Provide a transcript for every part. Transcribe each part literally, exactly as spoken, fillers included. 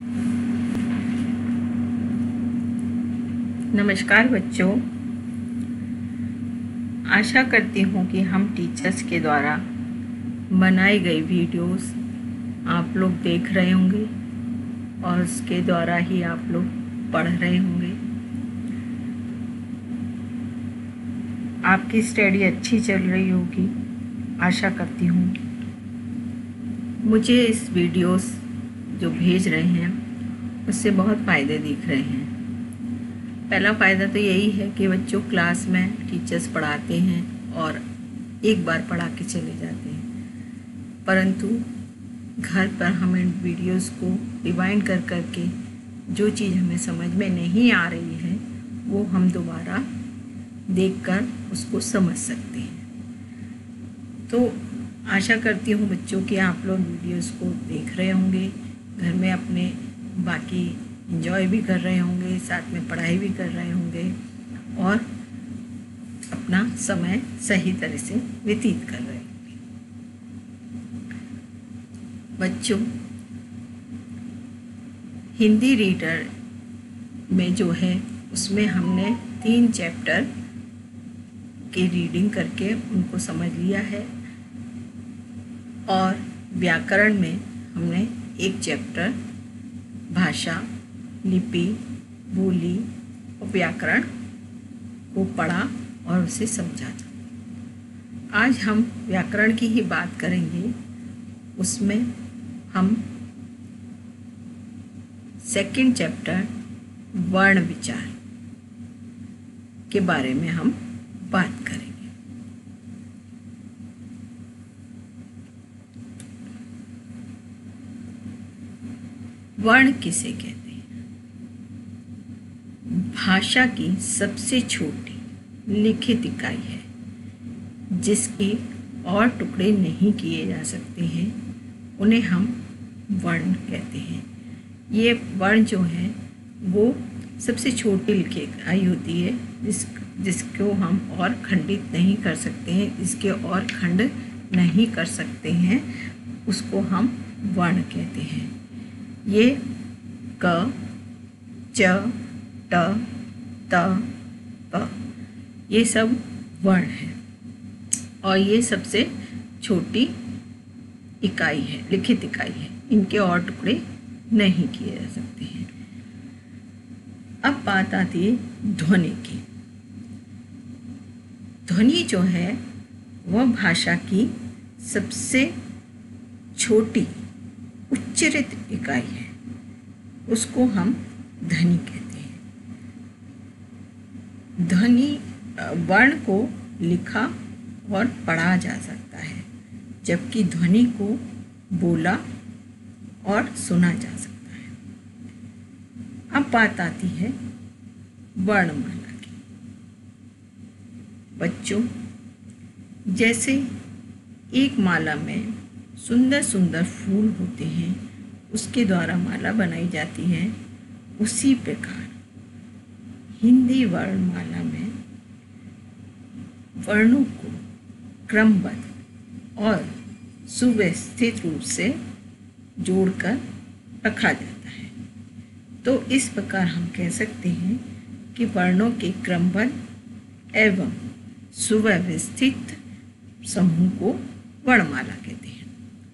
नमस्कार बच्चों, आशा करती हूँ कि हम टीचर्स के द्वारा बनाई गई वीडियोस आप लोग देख रहे होंगे और उसके द्वारा ही आप लोग पढ़ रहे होंगे। आपकी स्टडी अच्छी चल रही होगी, आशा करती हूँ। मुझे इस वीडियोस जो भेज रहे हैं उससे बहुत फ़ायदे दिख रहे हैं। पहला फ़ायदा तो यही है कि बच्चों क्लास में टीचर्स पढ़ाते हैं और एक बार पढ़ा के चले जाते हैं, परंतु घर पर हम इन वीडियोस को रिवाइंड कर कर के जो चीज़ हमें समझ में नहीं आ रही है वो हम दोबारा देखकर उसको समझ सकते हैं। तो आशा करती हूँ बच्चों कि आप लोग वीडियोस को देख रहे होंगे, घर में अपने बाकी एंजॉय भी कर रहे होंगे, साथ में पढ़ाई भी कर रहे होंगे और अपना समय सही तरह से व्यतीत कर रहे होंगे। बच्चों, हिंदी रीडर में जो है उसमें हमने तीन चैप्टर की रीडिंग करके उनको समझ लिया है और व्याकरण में हमने एक चैप्टर भाषा, लिपि, बोली और व्याकरण को पढ़ा और उसे समझा। आज हम व्याकरण की ही बात करेंगे। उसमें हम सेकंड चैप्टर वर्ण विचार के बारे में हम बात करेंगे। वर्ण किसे कहते हैं? भाषा की सबसे छोटी लिखित इकाई है जिसके और टुकड़े नहीं किए जा सकते हैं, उन्हें हम वर्ण कहते हैं। ये वर्ण जो है वो सबसे छोटी लिखित इकाई होती है जिस जिसको हम और खंडित नहीं कर सकते हैं, जिसके और खंड नहीं कर सकते हैं, उसको हम वर्ण कहते हैं। ये क, च, ट, त, प ये सब वर्ण हैं और ये सबसे छोटी इकाई है, लिखित इकाई है। इनके और टुकड़े नहीं किए जा सकते हैं। अब बात आती है ध्वनि की। ध्वनि जो है वह भाषा की सबसे छोटी उच्चरित इकाई है, उसको हम ध्वनि कहते हैं। ध्वनि वर्ण को लिखा और पढ़ा जा सकता है, जबकि ध्वनि को बोला और सुना जा सकता है। अब बात आती है वर्णमाला की। बच्चों, जैसे एक माला में सुंदर सुंदर फूल होते हैं, उसके द्वारा माला बनाई जाती है, उसी प्रकार हिंदी वर्णमाला में वर्णों को क्रमबद्ध और सुव्यवस्थित रूप से जोड़कर रखा जाता है। तो इस प्रकार हम कह सकते हैं कि वर्णों के क्रमबद्ध एवं सुव्यवस्थित समूह को वर्णमाला कहते हैं।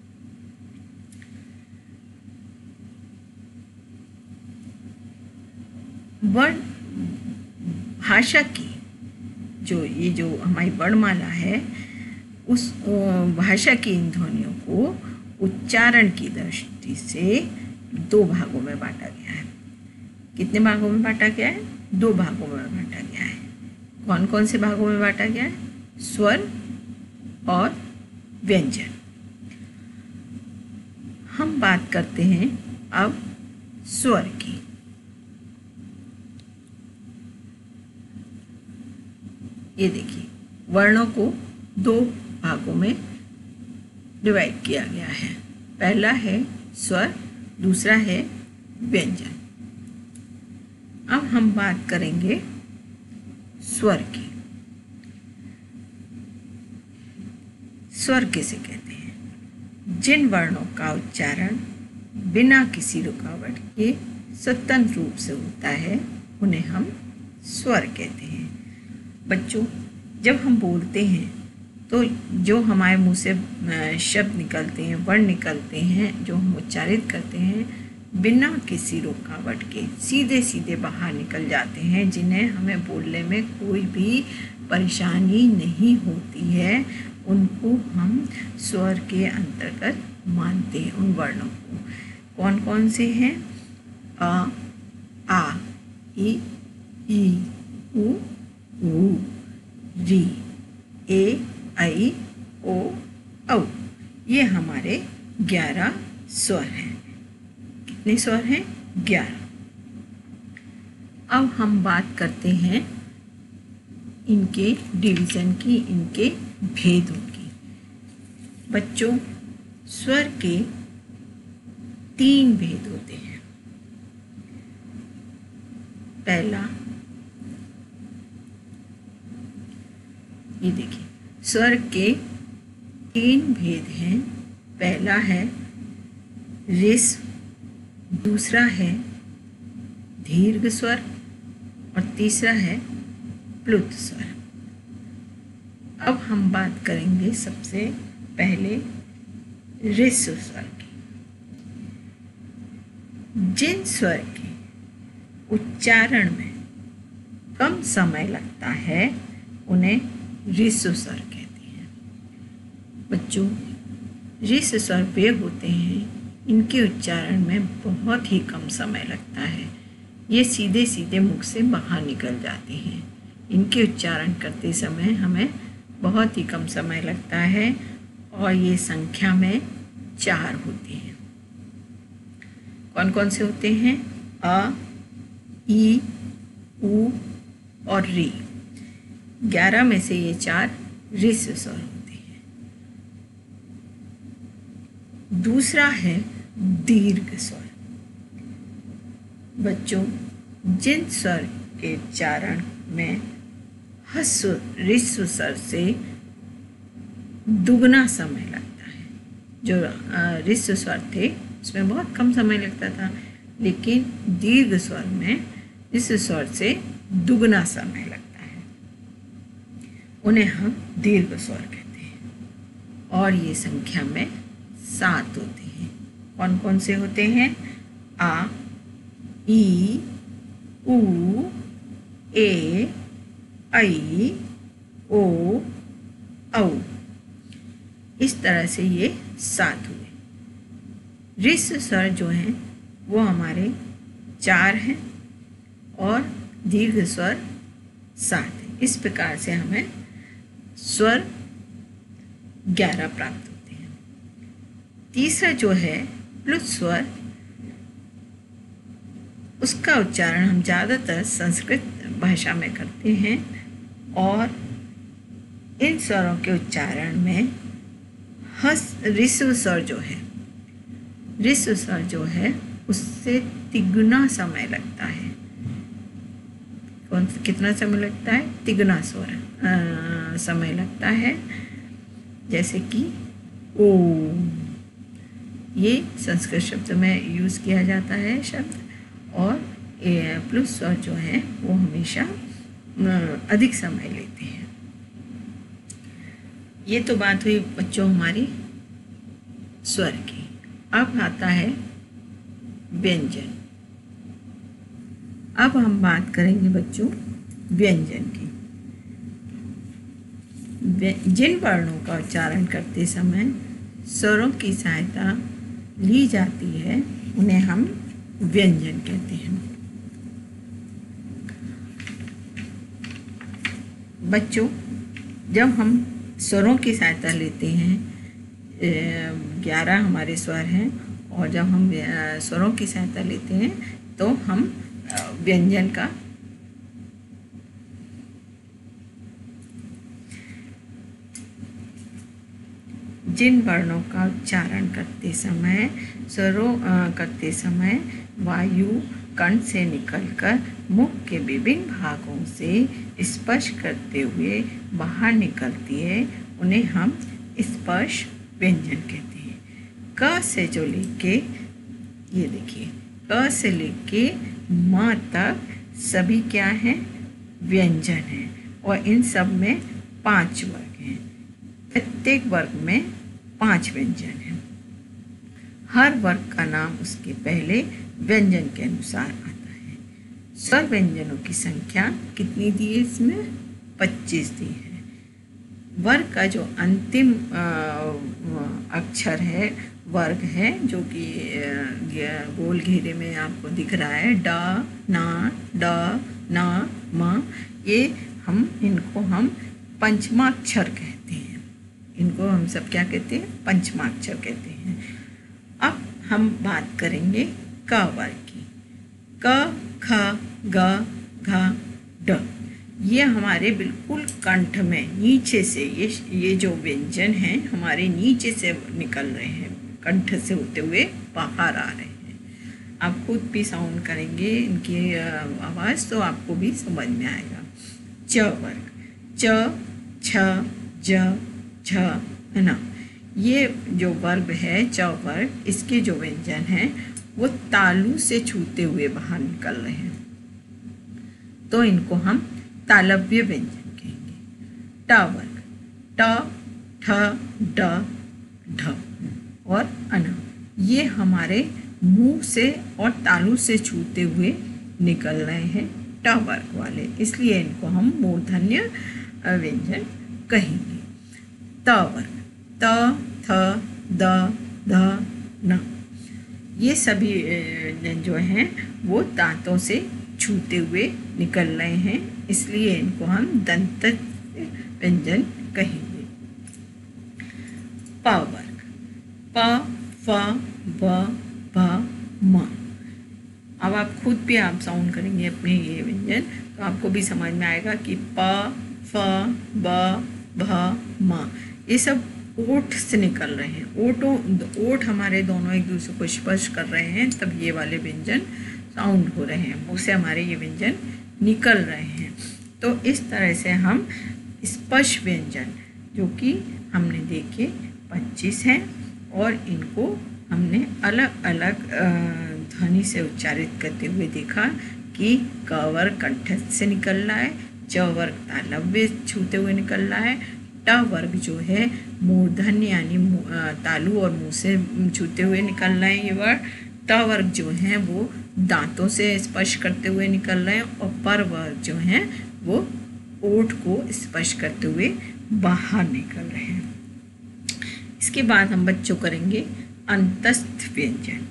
वर्ण भाषा की जो ये जो हमारी वर्णमाला है, उस भाषा की इन ध्वनियों को उच्चारण की दृष्टि से दो भागों में बांटा गया है। कितने भागों में बांटा गया है? दो भागों में बांटा गया है। कौन कौन से भागों में बांटा गया है? स्वर और व्यंजन। हम बात करते हैं अब स्वर की। ये देखिए, वर्णों को दो भागों में डिवाइड किया गया है। पहला है स्वर, दूसरा है व्यंजन। अब हम बात करेंगे स्वर की। स्वर किसे कहते हैं? जिन वर्णों का उच्चारण बिना किसी रुकावट के स्वतंत्र रूप से होता है, उन्हें हम स्वर कहते हैं। बच्चों, जब हम बोलते हैं तो जो हमारे मुंह से शब्द निकलते हैं, वर्ण निकलते हैं, जो हम उच्चारित करते हैं, बिना किसी रुकावट के सीधे सीधे बाहर निकल जाते हैं, जिन्हें हमें बोलने में कोई भी परेशानी नहीं होती है। उनको हम स्वर के अंतर्गत मानते हैं। उन वर्णों को कौन कौन से हैं? अ, आ, इ, ई, उ, ऊ, री, ए, आई, ओ, औ। ये हमारे ग्यारह स्वर हैं। कितने स्वर हैं? ग्यारह। अब हम बात करते हैं इनके डिवीज़न की, इनके भेदों की। बच्चों, स्वर के तीन भेद होते हैं। पहला, ये देखिए, स्वर के तीन भेद हैं। पहला है ऋस्व, दूसरा है दीर्घ स्वर और तीसरा है प्लुत स्वर। अब हम बात करेंगे सबसे पहले ऋस्व स्वर की। जिन स्वर के उच्चारण में कम समय लगता है, उन्हें ऋस्व स्वर कहते हैं। बच्चों, ऋस्व स्वर वे होते हैं इनके उच्चारण में बहुत ही कम समय लगता है। ये सीधे सीधे मुख से बाहर निकल जाते हैं। इनके उच्चारण करते समय हमें बहुत ही कम समय लगता है और ये संख्या में चार होते हैं। कौन कौन से होते हैं? अ, ई, उ और री। ग्यारह में से ये चार ऋस्व स्वर होते हैं। दूसरा है दीर्घ स्वर। बच्चों, जिन स्वर के उच्चारण में ह्रस्व ऋस्व स्वर से दुगना समय लगता है। जो ऋस्व स्वर थे उसमें बहुत कम समय लगता था, लेकिन दीर्घ स्वर में ऋस्व स्वर से दुगना समय लगता है, उन्हें हम दीर्घ स्वर कहते हैं। और ये संख्या में सात होते हैं। कौन कौन से होते हैं? आ, ई, उ, ए, आई, ओ, औ। इस तरह से ये सात हुए। ऋस्व स्वर जो हैं वो हमारे चार हैं और दीर्घ स्वर सात है। इस प्रकार से हमें स्वर ग्यारह प्राप्त होते हैं। तीसरा जो है प्लुत स्वर, उसका उच्चारण हम ज़्यादातर संस्कृत भाषा में करते हैं और इन स्वरों के उच्चारण में हस ऋस्व स्वर जो है ऋस्व स्वर जो है उससे तिगुना समय लगता है। कौन कितना समय लगता है? तिगुना स्वर समय लगता है। जैसे कि ओ, ये संस्कृत शब्द में यूज़ किया जाता है शब्द, और प्लुत स्वर जो है वो हमेशा अधिक समय लेते हैं। ये तो बात हुई बच्चों हमारी स्वर की। अब आता है व्यंजन। अब हम बात करेंगे बच्चों व्यंजन की। जिन वर्णों का उच्चारण करते समय स्वरों की सहायता ली जाती है, उन्हें हम व्यंजन कहते हैं। बच्चों, जब हम स्वरों की सहायता लेते हैं, ग्यारह हमारे स्वर हैं, और जब हम स्वरों की सहायता लेते हैं तो हम व्यंजन का जिन वर्णों का उच्चारण करते समय स्वरों करते समय वायु कंठ से निकलकर मुख के विभिन्न भागों से स्पर्श करते हुए बाहर निकलती है, उन्हें हम स्पर्श व्यंजन कहते हैं। क से जो लेके ये देखिए क से लेके म तक सभी क्या हैं, व्यंजन हैं, और इन सब में पांच वर्ग हैं। प्रत्येक वर्ग में पांच व्यंजन हैं। हर वर्ग का नाम उसके पहले व्यंजन के अनुसार आता है। स्वर व्यंजनों की संख्या कितनी दी है इसमें? पच्चीस दी है। वर्ग का जो अंतिम अक्षर है, वर्ग है, जो कि गोल घेरे में आपको दिख रहा है, डा, ना, ड, ना, म, ये हम इनको हम पंचमाक्षर कहते हैं। इनको हम सब क्या कहते हैं? पंचमाक्षर कहते हैं। अब हम बात करेंगे क वर्ग की। क, ख, ग, घ, ड। ये हमारे बिल्कुल कंठ में नीचे से ये ये जो व्यंजन हैं हमारे नीचे से निकल रहे हैं, कंठ से होते हुए बाहर आ रहे हैं। आप खुद भी साउंड करेंगे इनकी आवाज़ तो आपको भी समझ में आएगा। च वर्ग, च, छ, ज, झ, न। ये जो वर्ग है च वर्ग, इसके जो व्यंजन हैं वो तालु से छूते हुए बाहर निकल रहे हैं, तो इनको हम तालव्य व्यंजन कहेंगे। ट वर्ग, ट, ठ, ड, ढ और अन। ये हमारे मुंह से और तालु से छूते हुए निकल रहे हैं, ट वर्ग वाले, इसलिए इनको हम मूर्धन्य व्यंजन कहेंगे। त वर्ग, त, थ, द, ध, न। ये सभी जो हैं वो दांतों से छूते हुए निकल रहे हैं, इसलिए इनको हम दंत व्यंजन कहेंगे। प वर्ग, प, फ, ब, भ, म। अब आप खुद भी आप साउंड करेंगे अपने ये व्यंजन तो आपको भी समझ में आएगा कि प, फ, ब, भ, म ये सब ओठ से निकल रहे हैं। ओठों ओठ हमारे दोनों एक दूसरे को स्पर्श कर रहे हैं, तब ये वाले व्यंजन साउंड हो रहे हैं, मुँह से हमारे ये व्यंजन निकल रहे हैं। तो इस तरह से हम स्पर्श व्यंजन जो कि हमने देखे पच्चीस हैं, और इनको हमने अलग अलग ध्वनि से उच्चारित करते हुए देखा कि क वर्ग कंठ से निकल रहा है, च वर्ग तालव्य छूते हुए निकल रहा है, ट वर्ग जो है मूर्धन्य यानी तालु और मुंह से छूते हुए निकल रहे हैं ये वर्ग, ट वर्ग जो हैं वो दांतों से स्पर्श करते हुए निकल रहे हैं, और पर वर्ग जो हैं वो ओठ को स्पर्श करते हुए बाहर निकल रहे हैं। इसके बाद हम बच्चों करेंगे अंतस्थ व्यंजन।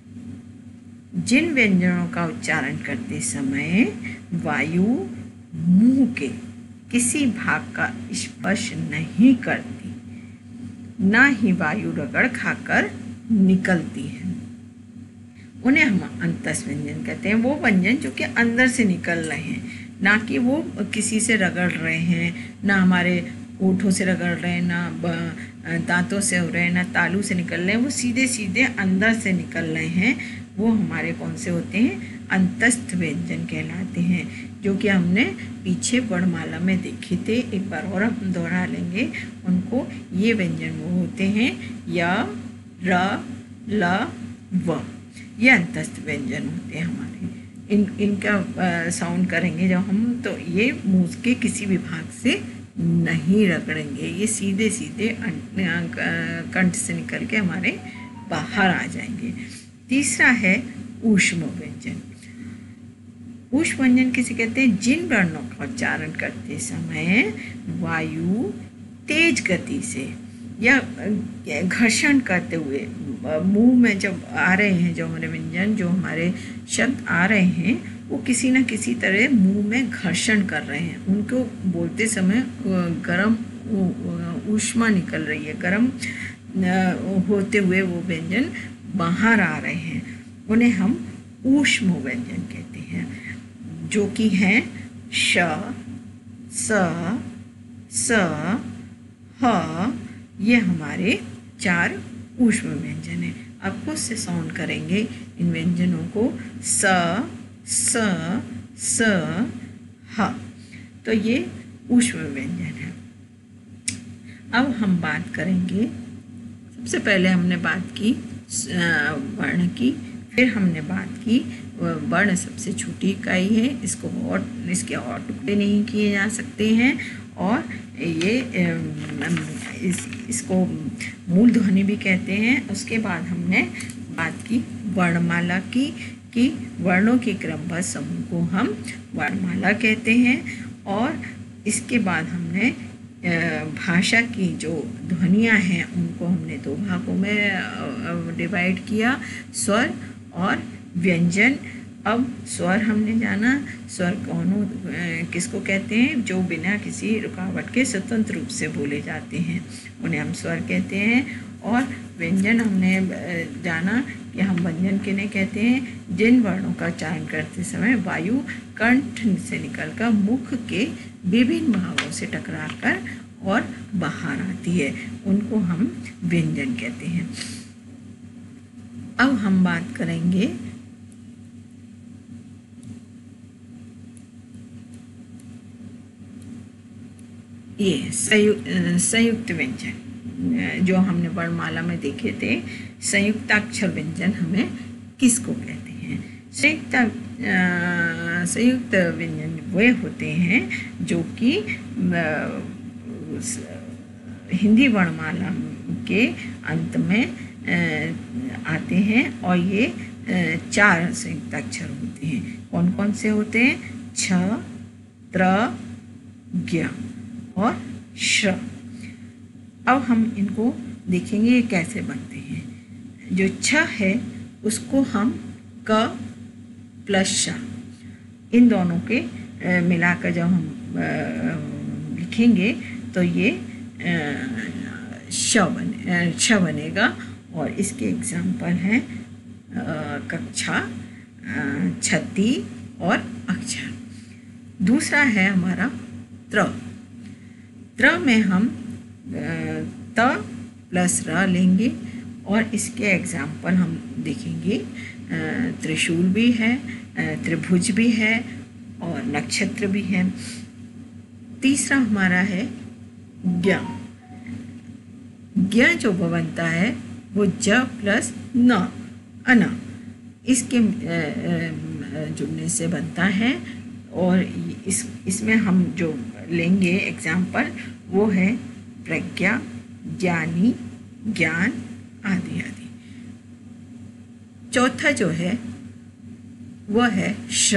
जिन व्यंजनों का उच्चारण करते समय वायु मुंह के किसी भाग का स्पर्श नहीं करती, ना ही वायु रगड़ खाकर निकलती है, उन्हें हम अंतस्थ व्यंजन कहते हैं। वो व्यंजन जो कि अंदर से निकल रहे हैं, ना कि वो किसी से रगड़ रहे हैं, ना हमारे ओठों से रगड़ रहे हैं, ना दांतों से हो रहे हैं, ना तालू से निकल रहे हैं, वो सीधे सीधे अंदर से निकल रहे हैं। वो हमारे कौन से होते हैं? अंतस्थ व्यंजन कहलाते हैं, जो कि हमने पीछे वर्णमाला में देखे थे। एक बार और हम दोहरा लेंगे उनको। ये व्यंजन वो होते हैं य, र, ल, व। ये अंतस्थ व्यंजन होते हैं हमारे। इन इनका साउंड करेंगे जब हम, तो ये मुंह के किसी भी भाग से नहीं रगड़ेंगे, ये सीधे सीधे कंठ से निकल के हमारे बाहर आ जाएंगे। तीसरा है ऊष्म व्यंजन। ऊष्म व्यंजन किसे कहते हैं? जिन वर्णों का उच्चारण करते समय वायु तेज गति से या घर्षण करते हुए मुंह में जब आ रहे हैं, जो हमारे व्यंजन जो हमारे शब्द आ रहे हैं वो किसी न किसी तरह मुंह में घर्षण कर रहे हैं, उनको बोलते समय गर्म ऊष्मा निकल रही है, गर्म होते हुए वो व्यंजन बाहर आ रहे हैं, उन्हें हम ऊष्म व्यंजन कहते हैं, जो कि हैं श, स, स, ह। ये हमारे चार ऊष्म व्यंजन हैं। अब खुद से साउंड करेंगे इन व्यंजनों को। स, स, स, ह। तो ये ऊष्म व्यंजन है। अब हम बात करेंगे, सबसे पहले हमने बात की वर्ण की, फिर हमने बात की वर्ण सबसे छोटी इकाई है, इसको और इसके और टुकड़े नहीं किए जा सकते हैं, और ये इस इसको मूल ध्वनि भी कहते हैं। उसके बाद हमने बात की वर्णमाला की कि वर्णों के क्रमबद्ध समूह को हम वर्णमाला कहते हैं। और इसके बाद हमने भाषा की जो ध्वनियाँ हैं उनको हमने दो भागों में डिवाइड किया, स्वर और व्यंजन। अब स्वर हमने जाना, स्वर कौन हो किसको कहते हैं, जो बिना किसी रुकावट के स्वतंत्र रूप से बोले जाते हैं, उन्हें हम स्वर कहते हैं। और व्यंजन हमने जाना कि हम व्यंजन किन्हें कहते हैं, जिन वर्णों का उच्चारण करते समय वायु कंठ से निकलकर मुख के विभिन्न भागों से टकराकर और बाहर आती है, उनको हम व्यंजन कहते हैं। अब हम बात करेंगे ये संयुक्त संयुक्त व्यंजन, जो हमने वर्णमाला में देखे थे। संयुक्ताक्षर व्यंजन हमें किसको कहते हैं? संयुक्त संयुक्त व्यंजन वे होते हैं जो कि हिंदी वर्णमाला के अंत में आते हैं, और ये चार संयुक्ताक्षर होते हैं। कौन कौन से होते हैं? छ, त्र, ज्ञ और श। अब हम इनको देखेंगे कैसे बनते हैं। जो छ है उसको हम क प्लस श, इन दोनों के मिलाकर जब हम लिखेंगे तो ये श बने श बनेगा। और इसके एग्जाम्पल हैं कक्षा, छति और अक्षर। दूसरा है हमारा त्र। त्र में हम त प्लस र लेंगे, और इसके एग्जाम्पल हम देखेंगे त्रिशूल भी है, त्रिभुज भी है और नक्षत्र भी है। तीसरा हमारा है ज्ञ। ज्ञ जो बनता है वो ज प्लस न, अना, इसके जुड़ने से बनता है। और इस इसमें हम जो लेंगे एग्जाम्पल वो है प्रज्ञा, ज्ञानी, ज्ञान आदि आदि। चौथा जो है वह है श।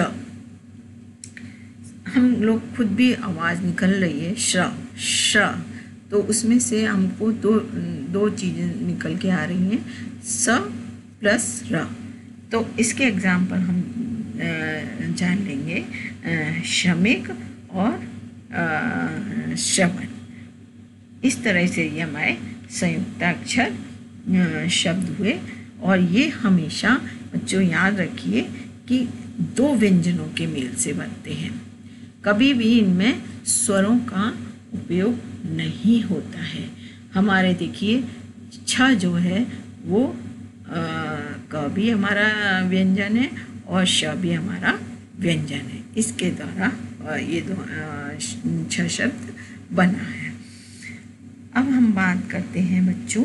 हम लोग खुद भी आवाज़ निकल रही है श श, तो उसमें से हमको दो दो चीज़ें निकल के आ रही हैं, स प्लस र। तो इसके एग्जाम्पल हम जान लेंगे शमिक और श्रवण। इस तरह से ये हमारे संयुक्ताक्षर शब्द हुए। और ये हमेशा बच्चों याद रखिए कि दो व्यंजनों के मेल से बनते हैं, कभी भी इनमें स्वरों का उपयोग नहीं होता है। हमारे देखिए छ जो है वो क भी हमारा व्यंजन है और श भी हमारा व्यंजन है। इसके द्वारा ये दो छ शब्द बना है। अब हम बात करते हैं बच्चों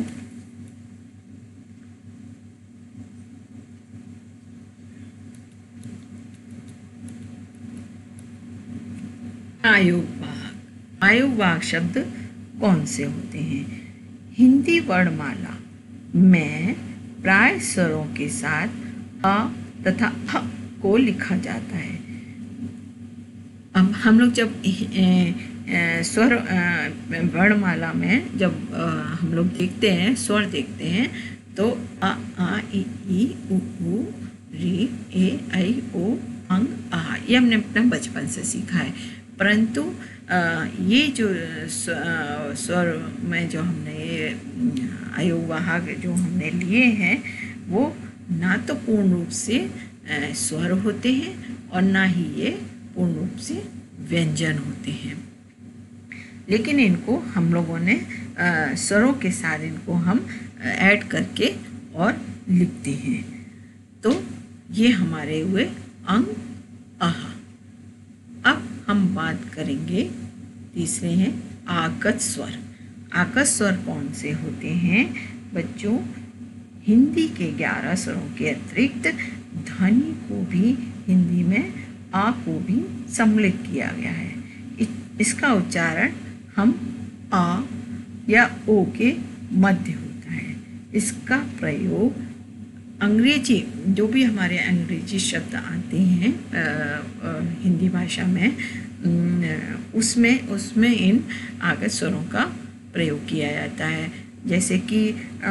आयोग वाहक। आयोग वाहक शब्द कौन से होते हैं? हिंदी वर्णमाला में प्राय स्वरों के साथ अ तथा अ को लिखा जाता है। अब हम लोग जब स्वर वर्णमाला में जब हम लोग देखते हैं, स्वर देखते हैं, तो अ आ इ ई उ ऊ री ए ऐ ओ अंग आ, ये हमने अपने बचपन से सीखा है। परंतु ये जो स्वर में जो हमने ये आयोग वाहक जो हमने लिए हैं वो ना तो पूर्ण रूप से स्वर होते हैं और ना ही ये पूर्ण रूप से व्यंजन होते हैं, लेकिन इनको हम लोगों ने स्वरों के साथ इनको हम ऐड करके और लिखते हैं। तो ये हमारे हुए अंग आहा। अब हम बात करेंगे तीसरे हैं आगत स्वर। आगत स्वर कौन से होते हैं बच्चों? हिंदी के ग्यारह स्वरों के अतिरिक्त ध्वनि को भी हिंदी में आ को भी सम्मिलित किया गया है। इसका उच्चारण हम आ या ओ के मध्य होता है। इसका प्रयोग अंग्रेजी, जो भी हमारे अंग्रेजी शब्द आते हैं आ, आ, हिंदी भाषा में, उसमें उसमें इन आगत स्वरों का प्रयोग किया जाता है। जैसे कि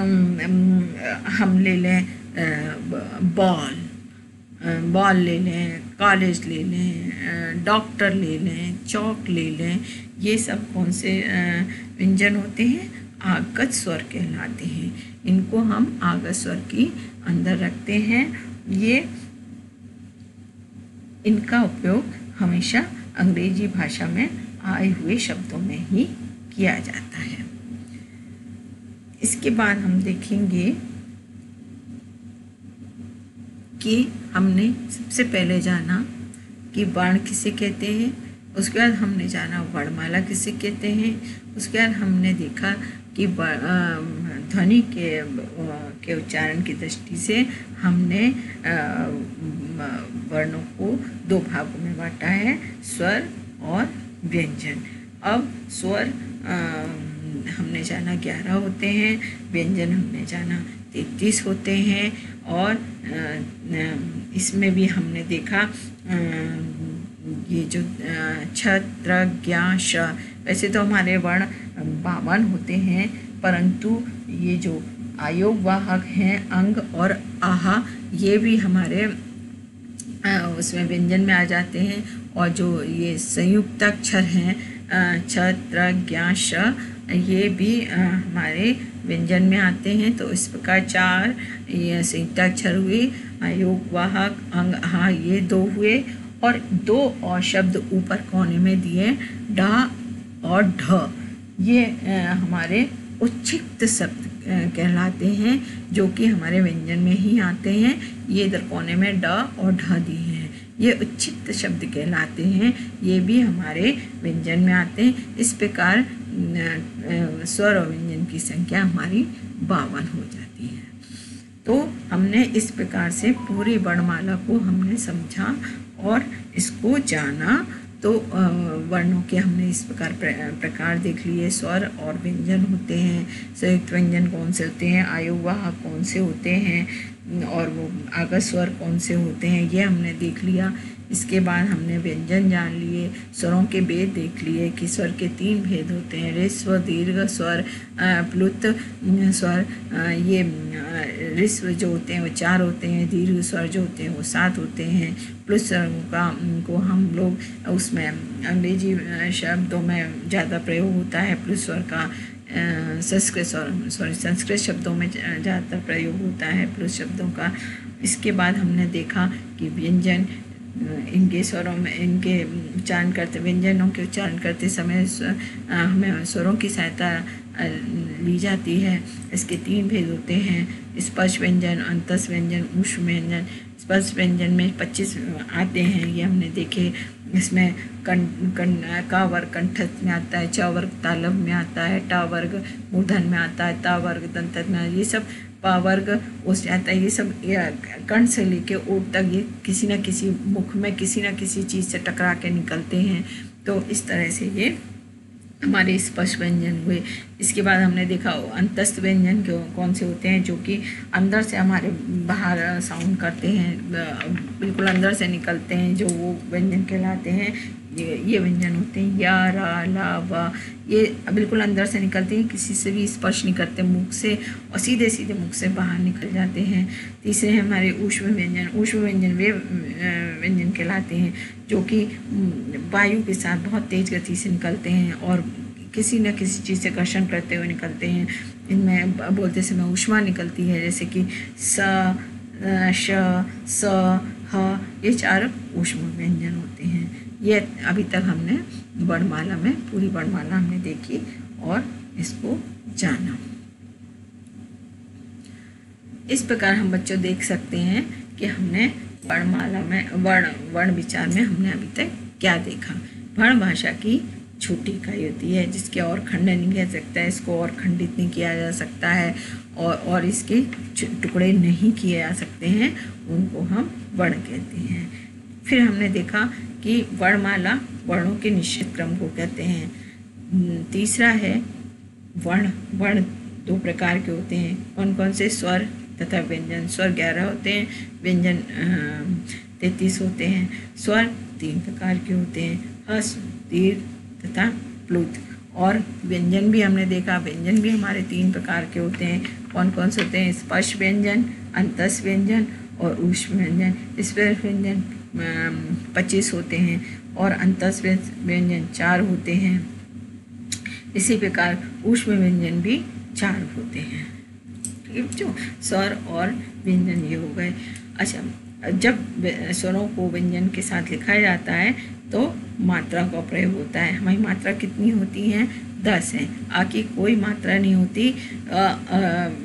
हम ले लें बॉल, बॉल ले लें, कॉलेज ले लें, डॉक्टर ले लें, चौक ले लें, ये सब कौन से व्यंजन होते हैं? आगत स्वर कहलाते हैं। इनको हम आगत स्वर की अंदर रखते हैं। ये इनका उपयोग हमेशा अंग्रेजी भाषा में आए हुए शब्दों में ही किया जाता है। इसके बाद हम देखेंगे कि हमने सबसे पहले जाना कि वर्ण किसे कहते हैं, उसके बाद हमने जाना वर्णमाला किसे कहते हैं, उसके बाद हमने देखा कि ध्वनि के के उच्चारण की दृष्टि से हमने वर्णों को दो भागों में बांटा है, स्वर और व्यंजन। अब स्वर हमने जाना ग्यारह होते हैं, व्यंजन हमने जाना तैंतीस होते हैं, और इसमें भी हमने देखा ये जो छ त्र ज्ञा श, वैसे तो हमारे वर्ण बावन होते हैं, परंतु ये जो आयोग वाहक हैं अंग और आहा, ये भी हमारे उसमें व्यंजन में आ जाते हैं। और जो ये संयुक्त अक्षर हैं छ त्र ज्ञा श, ये भी हमारे व्यंजन में आते हैं। तो इस प्रकार चार ये संयुक्त अक्षर हुए, आयोग वाहक अंग आहा ये दो हुए, और दो और शब्द ऊपर कोने में दिए डा और ढ, ये हमारे उच्छिक्त शब्द कहलाते हैं, जो कि हमारे व्यंजन में ही आते हैं। ये इधर कोने में ड और ढ दिए हैं, ये उच्छिक्त शब्द कहलाते हैं, ये भी हमारे व्यंजन में आते हैं। इस प्रकार स्वर और व्यंजन की संख्या हमारी बावन हो जाती है। तो हमने इस प्रकार से पूरी वर्णमाला को हमने समझा और इसको जाना। तो वर्णों के हमने इस प्रकार प्रकार देख लिए, स्वर और व्यंजन होते हैं, संयुक्त व्यंजन कौन से होते हैं, आयोग वाहक कौन से होते हैं, और वो आगत स्वर कौन से होते हैं, ये हमने देख लिया। इसके बाद हमने व्यंजन जान लिए, स्वरों के भेद देख लिए कि स्वर के तीन भेद होते हैं, ऋस्व, दीर्घ स्वर, प्लुत स्वर। ये ऋस्व जो होते हैं वो चार होते हैं, दीर्घ स्वर जो होते हैं वो सात होते हैं। प्लुत स्वरों का को हम लोग उसमें अंग्रेजी शब्दों में ज़्यादा प्रयोग होता है प्लुत स्वर का, संस्कृत स्वर सॉरी संस्कृत शब्दों में ज़्यादातर प्रयोग होता है प्लुत शब्दों का। इसके बाद हमने देखा कि व्यंजन, इनके स्वरों में इनके उच्चारण करते व्यंजनों के उच्चारण करते समय हमें स्वरों की सहायता ली जाती है। इसके तीन भेद होते हैं, स्पर्श व्यंजन, अंतस व्यंजन, ऊष्म व्यंजन। स्पर्श व्यंजन में पच्चीस आते हैं, ये हमने देखे। इसमें कं कं का वर्ग कंठस्थ में आता है, च वर्ग तालव में आता है, टा वर्ग मूर्धन में आता है, ता वर्ग दंतस्थ में, ये सब पा वर्ग उस जाता है। ये सब कर्ण से लेके ओट तक ये किसी न किसी मुख में किसी न किसी चीज़ से टकरा के निकलते हैं। तो इस तरह से ये हमारे स्पर्श व्यंजन हुए। इसके बाद हमने देखा अंतस्थ व्यंजन कौन से होते हैं, जो कि अंदर से हमारे बाहर साउंड करते हैं, बिल्कुल अंदर से निकलते हैं, जो वो व्यंजन कहलाते हैं। ये ये व्यंजन होते हैं या, रा, ला, वा, ये बिल्कुल अंदर से निकलते हैं, किसी से भी स्पर्श नहीं करते मुख से, और सीधे सीधे मुख से बाहर निकल जाते हैं। तीसरे हैं हमारे ऊष्म व्यंजन। ऊष्म व्यंजन वे व्यंजन कहलाते हैं जो कि वायु के साथ बहुत तेज़ गति से निकलते हैं और किसी न किसी चीज़ से कर्षण करते हुए निकलते हैं। इनमें बोलते समय ऊष्मा निकलती है, जैसे कि स, श, स, ह, ये चार ऊष्म व्यंजन होते हैं। ये अभी तक हमने वर्णमाला में पूरी वर्णमाला हमने देखी और इसको जाना। इस प्रकार हम बच्चों देख सकते हैं कि हमने वर्णमाला में वर्ण वर्ण विचार में हमने अभी तक क्या देखा। वर्ण भाषा की छोटी इकाई होती है, जिसके और खंड नहीं कह सकता है, इसको और खंडित नहीं किया जा सकता है और और इसके टुकड़े नहीं किए जा सकते हैं, उनको हम वर्ण कहते हैं। फिर हमने देखा कि वर्णमाला वर्णों के निश्चित क्रम को कहते हैं। तीसरा है वर्ण। वर्ण दो प्रकार के होते हैं। कौन कौन से? स्वर तथा व्यंजन। स्वर ग्यारह होते हैं, व्यंजन तैंतीस होते हैं। स्वर तीन प्रकार के होते हैं, ह्रस्व, दीर्घ तथा प्लुत। और व्यंजन भी हमने देखा, व्यंजन भी हमारे तीन प्रकार के होते हैं। कौन कौन से होते हैं? स्पर्श व्यंजन, अंतस व्यंजन और ऊष्म व्यंजन। स्पर्श व्यंजन पच्चीस होते हैं और अंतस व्यंजन चार होते हैं। इसी प्रकार ऊष्म व्यंजन भी चार होते हैं। ठीक, जो स्वर और व्यंजन ये हो गए। अच्छा, जब स्वरों को व्यंजन के साथ लिखा जाता है तो मात्रा का प्रयोग होता है। हमारी मात्रा कितनी होती हैं? दस है। आ की कोई मात्रा नहीं होती। आ, आ,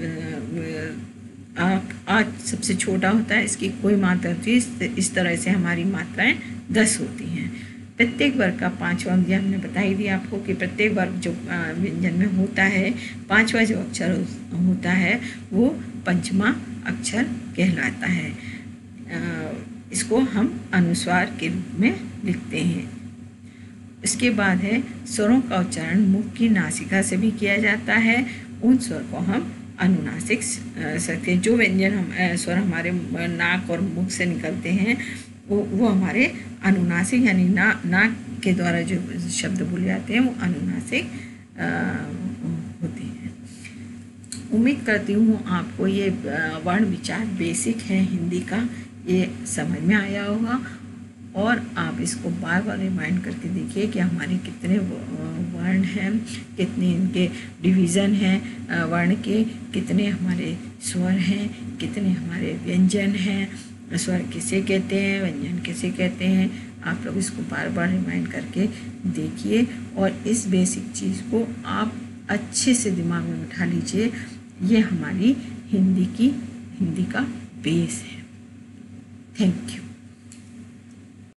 आ, आ सबसे छोटा होता है, इसकी कोई मात्रा होती है। इस, इस तरह से हमारी मात्राएं दस होती हैं। प्रत्येक वर्ग का पांचवा, हमने बता ही दिया आपको कि प्रत्येक वर्ग जो व्यंजन में होता है, पांचवा जो अक्षर होता है वो पंचमा अक्षर कहलाता है। इसको हम अनुस्वार के रूप में लिखते हैं। इसके बाद है स्वरों का उच्चारण मुख की नासिका से भी किया जाता है। उन स्वर को हम अनुनासिक सकते हैं। जो व्यंजन हम स्वर हमारे नाक और मुख से निकलते हैं वो वो हमारे अनुनासिक यानी ना नाक के द्वारा जो शब्द बोले जाते हैं वो अनुनासिक होते हैं। उम्मीद करती हूँ आपको ये वर्ण विचार बेसिक है हिंदी का, ये समझ में आया होगा और आप इसको बार बार रिमाइंड करके देखिए कि हमारे कितने वर्ण हैं, कितने इनके डिवीज़न हैं वर्ण के, कितने हमारे स्वर हैं, कितने हमारे व्यंजन हैं। स्वर किसे कहते हैं, व्यंजन किसे कहते हैं, आप लोग इसको बार बार रिमाइंड करके देखिए और इस बेसिक चीज़ को आप अच्छे से दिमाग में बिठा लीजिए। ये हमारी हिंदी की हिंदी का बेस है। Thank you.